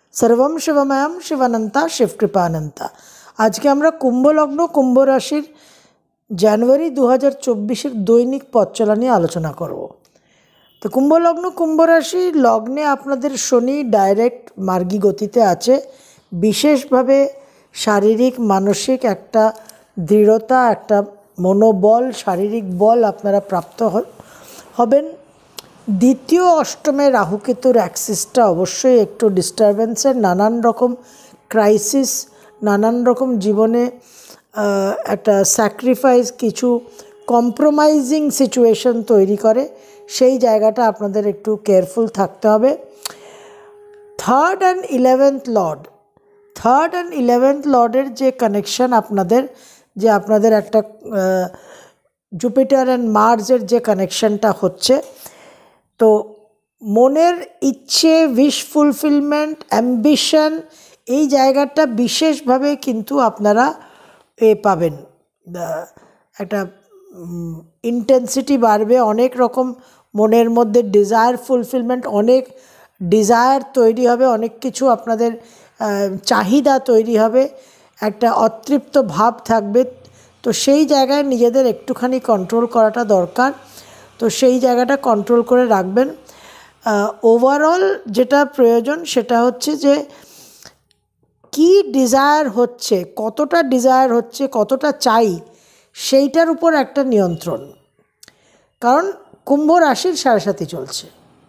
सर्वम शिवमयम शिवानंता शिवकृपानंता। आज के আমরা কুম্ভ লগ্ন কুম্ভ রাশির জানুয়ারি 2024 দৈনিক পথ চলা নিয়ে আলোচনা করব। তো কুম্ভ লগ্ন কুম্ভ রাশি লগ্নে আপনাদের শনি ডাইরেক্ট মার্গী গতিতে আছে। বিশেষভাবে শারীরিক মানসিক একটা দৃঢ়তা, একটা মনোবল, শারীরিক বল আপনারা প্রাপ্ত হবেন। দ্বিতীয় অষ্টমে রাহুকেতুর অ্যাক্সিসটা অবশ্যই একটু ডিস্টারবেন্সের, নানান রকম ক্রাইসিস, নানান রকম জীবনে একটা স্যাক্রিফাইস, কিছু কম্প্রোমাইজিং সিচুয়েশন তৈরি করে। সেই জায়গাটা আপনাদের একটু কেয়ারফুল থাকতে হবে। থার্ড অ্যান্ড ইলেভেন্থ লর্ডের যে কানেকশন আপনাদের একটা জুপিটার অ্যান্ড মার্সের যে কানেকশনটা হচ্ছে, তো মনের ইচ্ছে, উইশ ফুলফিলমেন্ট, অ্যাম্বিশন, এই জায়গাটা বিশেষভাবে কিন্তু আপনারা পাবেন। একটা ইন্টেন্সিটি বাড়বে, অনেক রকম মনের মধ্যে ডিজায়ার ফুলফিলমেন্ট, অনেক ডিজায়ার তৈরি হবে, অনেক কিছু আপনাদের চাহিদা তৈরি হবে, একটা অতৃপ্ত ভাব থাকবে। তো সেই জায়গায় নিজেদের একটুখানি কন্ট্রোল করাটা দরকার। তো সেই জায়গাটা কন্ট্রোল করে রাখবেন। ওভারঅল যেটা প্রয়োজন সেটা হচ্ছে যে কি ডিজায়ার হচ্ছে, কতটা চাই, সেইটার উপর একটা নিয়ন্ত্রণ। কারণ কুম্ভ রাশির সাড়ে চলছে,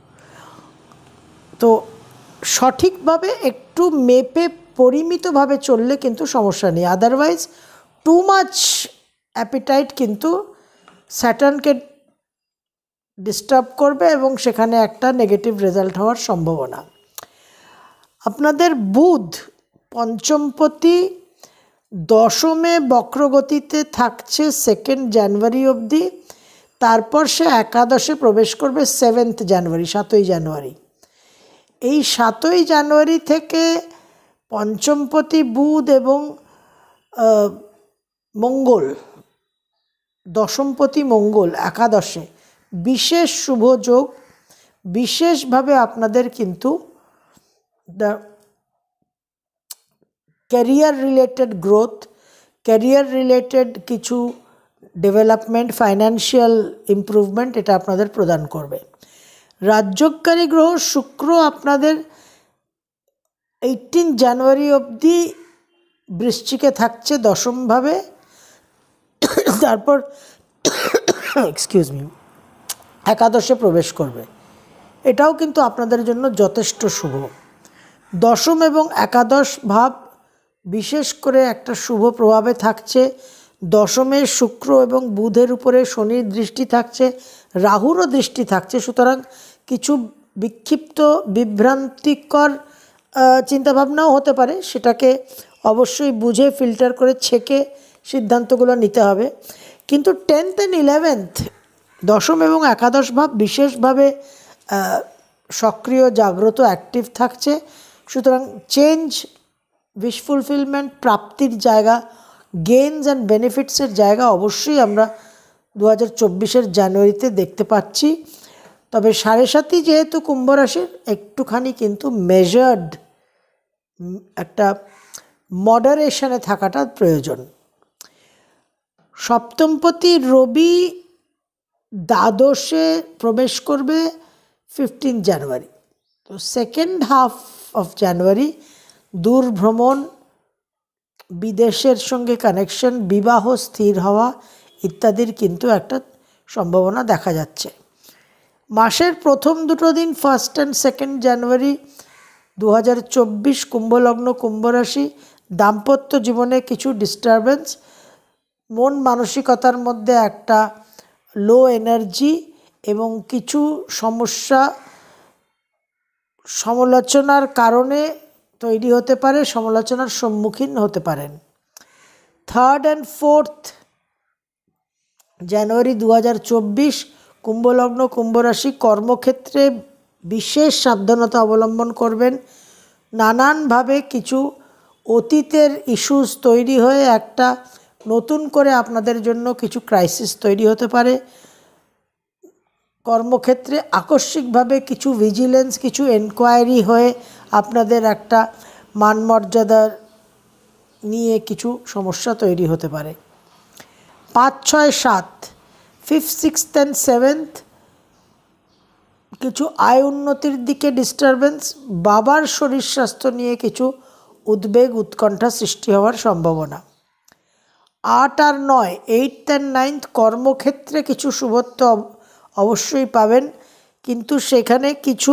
তো সঠিকভাবে একটু মেপে পরিমিতভাবে চললে কিন্তু সমস্যা নেই। আদারওয়াইজ টু মাচ অ্যাপিটাইট কিন্তু স্যাটার্নকে ডিস্টার্ব করবে এবং সেখানে একটা নেগেটিভ রেজাল্ট হওয়ার সম্ভাবনা। আপনাদের বুধ পঞ্চমপতি দশমে বক্রগতিতে থাকছে 2 জানুয়ারি অবধি, তারপর সে একাদশে প্রবেশ করবে 7 জানুয়ারি। এই 7 জানুয়ারি থেকে পঞ্চমপতি বুধ এবং মঙ্গল, দশমপতি মঙ্গল একাদশে, বিশেষ শুভ যোগ। বিশেষভাবে আপনাদের কিন্তু career related growth, career related কিছু ডেভেলপমেন্ট, ফাইন্যান্সিয়াল ইমপ্রুভমেন্ট এটা আপনাদের প্রদান করবে। রাজ্যকারী গ্রহ শুক্র আপনাদের 18 জানুয়ারি অবধি বৃশ্চিকে থাকছে দশমভাবে, তারপর একাদশে প্রবেশ করবে। এটাও কিন্তু আপনাদের জন্য যথেষ্ট শুভ। দশম এবং একাদশ ভাব বিশেষ করে একটা শুভ প্রভাবে থাকছে। দশমে শুক্র এবং বুধের উপরে শনির দৃষ্টি থাকছে, রাহুরও দৃষ্টি থাকছে। সুতরাং কিছু বিক্ষিপ্ত বিভ্রান্তিকর চিন্তাভাবনাও হতে পারে, সেটাকে অবশ্যই বুঝে ফিল্টার করে ছেঁকে সিদ্ধান্তগুলো নিতে হবে। কিন্তু 10th and 11th, দশম এবং একাদশ ভাব বিশেষভাবে সক্রিয়, জাগ্রত, অ্যাক্টিভ থাকছে। সুতরাং চেঞ্জ, উইশ ফুলফিলমেন্ট, প্রাপ্তির জায়গা, গেইনস অ্যান্ড বেনিফিটসের জায়গা অবশ্যই আমরা 2024 জানুয়ারিতে দেখতে পাচ্ছি। তবে 7.5 যেহেতু কুম্ভ রাশির, একটুখানি কিন্তু মেজার্ড একটা মডারেশনে থাকাটা প্রয়োজন। সপ্তমপতি রবি দ্বাদশে প্রবেশ করবে 15 জানুয়ারি। তো সেকেন্ড হাফ অফ জানুয়ারি দূর ভ্রমণ, বিদেশের সঙ্গে কানেকশন, বিবাহ স্থির হওয়া ইত্যাদির কিন্তু একটা সম্ভাবনা দেখা যাচ্ছে। মাসের প্রথম দুটো দিন 1 and 2 জানুয়ারি 2024 কুম্ভলগ্ন কুম্ভ রাশি, দাম্পত্য জীবনে কিছু ডিস্টারবেন্স, মন মানসিকতার মধ্যে একটা লো এনার্জি এবং কিছু সমস্যা সমালোচনার কারণে তৈরি হতে পারে, সমালোচনার সম্মুখীন হতে পারেন। 3rd and 4th জানুয়ারি 2024 কুম্ভলগ্ন কুম্ভ রাশি, কর্মক্ষেত্রে বিশেষ সাবধানতা অবলম্বন করবেন। নানানভাবে কিছু অতীতের ইস্যুস তৈরি হয়ে একটা নতুন করে আপনাদের জন্য কিছু ক্রাইসিস তৈরি হতে পারে। কর্মক্ষেত্রে আকস্মিকভাবে কিছু ভিজিলেন্স, কিছু এনকোয়ারি হয়ে আপনাদের একটা মান মর্যাদা নিয়ে কিছু সমস্যা তৈরি হতে পারে। 5, 6, 7, 5th, 6th and 7th কিছু আয় উন্নতির দিকে ডিস্টারবেন্স, বাবার শরীর স্বাস্থ্য নিয়ে কিছু উদ্বেগ উৎকণ্ঠা সৃষ্টি হওয়ার সম্ভাবনা। 8 আর 9, 8th and 9th কর্মক্ষেত্রে কিছু শুভত্ব অবশ্যই পাবেন, কিন্তু সেখানে কিছু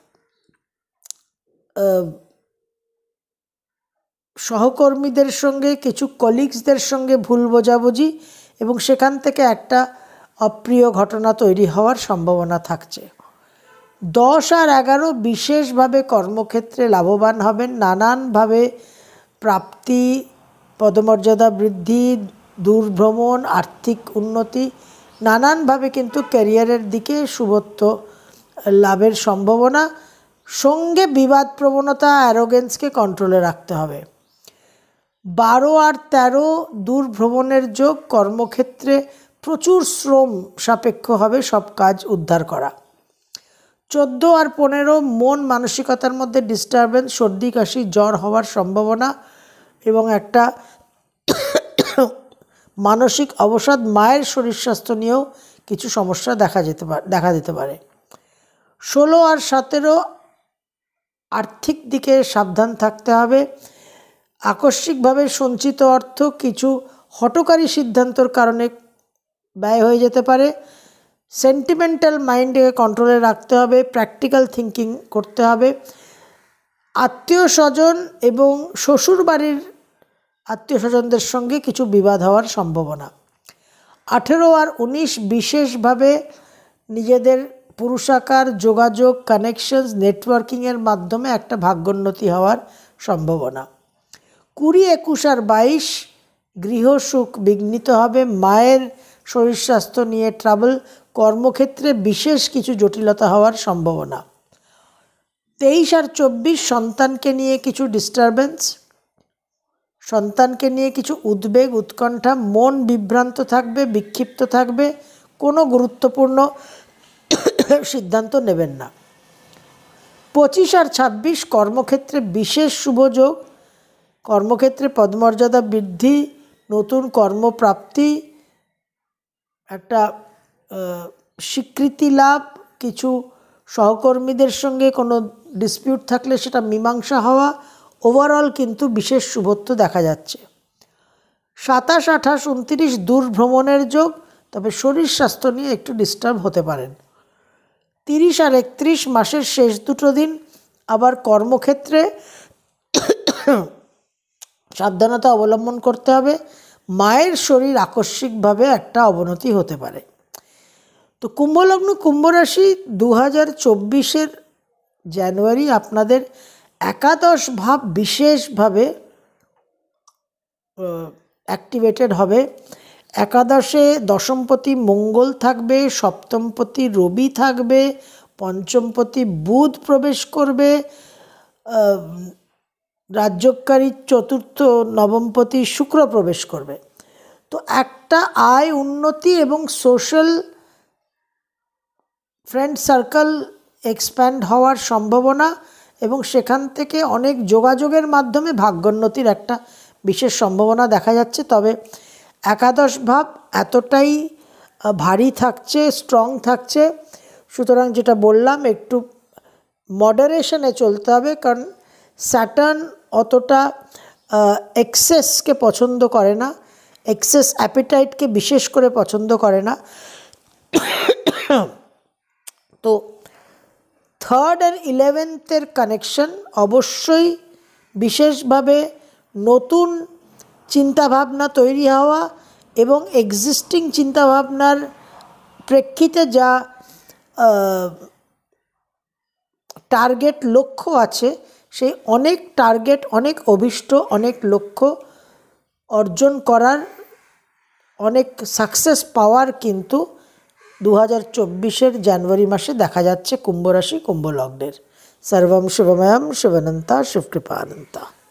সহকর্মীদের সঙ্গে, কিছু কলিগসদের সঙ্গে ভুল বোঝাবুঝি এবং সেখান থেকে একটা অপ্রিয় ঘটনা তৈরি হওয়ার সম্ভাবনা থাকছে। 10 আর 11 বিশেষভাবে কর্মক্ষেত্রে লাভবান হবেন, নানানভাবে প্রাপ্তি, পদমর্যাদা বৃদ্ধি, দূরভ্রমণ, আর্থিক উন্নতি, নানানভাবে কিন্তু ক্যারিয়ারের দিকে শুভত্ব লাভের সম্ভাবনা। সঙ্গে বিবাদ প্রবণতা, অ্যারোগেন্সকে কন্ট্রোলে রাখতে হবে। 12 আর 13 দূরভ্রমণের যোগ, কর্মক্ষেত্রে প্রচুর শ্রম সাপেক্ষ হবে সব কাজ উদ্ধার করা। 14 আর 15 মন মানসিকতার মধ্যে ডিস্টারবেন্স, সর্দি কাশি জ্বর হওয়ার সম্ভাবনা এবং একটা মানসিক অবসাদ, মায়ের শরীর স্বাস্থ্য নিয়েও কিছু সমস্যা দেখা দিতে পারে। 16 আর 17 আর্থিক দিকে সাবধান থাকতে হবে। আকস্মিকভাবে সঞ্চিত অর্থ কিছু হঠকারী সিদ্ধান্তর কারণে ব্যয় হয়ে যেতে পারে। সেন্টিমেন্টাল মাইন্ডকে কন্ট্রোলে রাখতে হবে, প্র্যাকটিক্যাল থিঙ্কিং করতে হবে। আত্মীয় স্বজন এবং শ্বশুরবাড়ির আত্মীয় স্বজনদের সঙ্গে কিছু বিবাদ হওয়ার সম্ভাবনা। 18 আর 19 বিশেষভাবে নিজেদের পুরুষাকার, যোগাযোগ, কানেকশনস, নেটওয়ার্কিংয়ের মাধ্যমে একটা ভাগ্যোন্নতি হওয়ার সম্ভাবনা। 20, 21 আর 22 গৃহসুখ বিঘ্নিত হবে, মায়ের শরীর স্বাস্থ্য নিয়ে ট্রাবল, কর্মক্ষেত্রে বিশেষ কিছু জটিলতা হওয়ার সম্ভাবনা। 23 আর 24 সন্তানকে নিয়ে কিছু ডিস্টারবেন্স, সন্তানকে নিয়ে কিছু উদ্বেগ উৎকণ্ঠা, মন বিভ্রান্ত থাকবে, বিক্ষিপ্ত থাকবে, কোনো গুরুত্বপূর্ণ সিদ্ধান্ত নেবেন না। 25 আর 26 কর্মক্ষেত্রে বিশেষ শুভযোগ, কর্মক্ষেত্রে পদমর্যাদা বৃদ্ধি, নতুন কর্মপ্রাপ্তি, একটা স্বীকৃতি লাভ, কিছু সহকর্মীদের সঙ্গে কোনো ডিসপিউট থাকলে সেটা মীমাংসা হওয়া, ওভারঅল কিন্তু বিশেষ শুভত্ব দেখা যাচ্ছে। 27, 28, 29 দূর ভ্রমণের যোগ, তবে শরীর স্বাস্থ্য নিয়ে একটু ডিস্টার্ব হতে পারেন। 30 আর 31 মাসের শেষ দুটো দিন আবার কর্মক্ষেত্রে সাবধানতা অবলম্বন করতে হবে, মায়ের শরীর আকস্মিকভাবে একটা অবনতি হতে পারে। তো কুম্ভলগ্ন কুম্ভ রাশি 2024 জানুয়ারি আপনাদের একাদশ ভাব বিশেষভাবে অ্যাক্টিভেটেড হবে। একাদশে দশমপতি মঙ্গল থাকবে, সপ্তমপতি রবি থাকবে, পঞ্চমপতি বুধ প্রবেশ করবে, রাজ্যকারী চতুর্থ নবমপতি শুক্র প্রবেশ করবে। তো একটা আয় উন্নতি এবং সোশ্যাল ফ্রেন্ড সার্কেল এক্সপ্যান্ড হওয়ার সম্ভাবনা এবং সেখান থেকে অনেক যোগাযোগের মাধ্যমে ভাগ্যোন্নতির একটা বিশেষ সম্ভাবনা দেখা যাচ্ছে। তবে একাদশ ভাব এতটাই ভারী থাকছে, স্ট্রং থাকছে, সুতরাং যেটা বললাম একটু মডারেশনে চলতে হবে, কারণ স্যাটার্ন অতটা এক্সেসকে পছন্দ করে না, এক্সেস অ্যাপিটাইটকে বিশেষ করে পছন্দ করে না। তো 3rd আর 11th কানেকশন অবশ্যই বিশেষভাবে নতুন চিন্তাভাবনা তৈরি হওয়া এবং এক্সিস্টিং চিন্তাভাবনার প্রেক্ষিতে যা টার্গেট লক্ষ্য আছে সেই অনেক টার্গেট, অনেক অভীষ্ট, অনেক লক্ষ্য অর্জন করার, অনেক সাকসেস পাওয়ার কিন্তু 2024 জানুয়ারি মাসে দেখা যাচ্ছে কুম্ভ রাশি কুম্ভ লগ্নের। সর্বম শুভময়ম শুভনন্তা শুভকৃপানন্তা।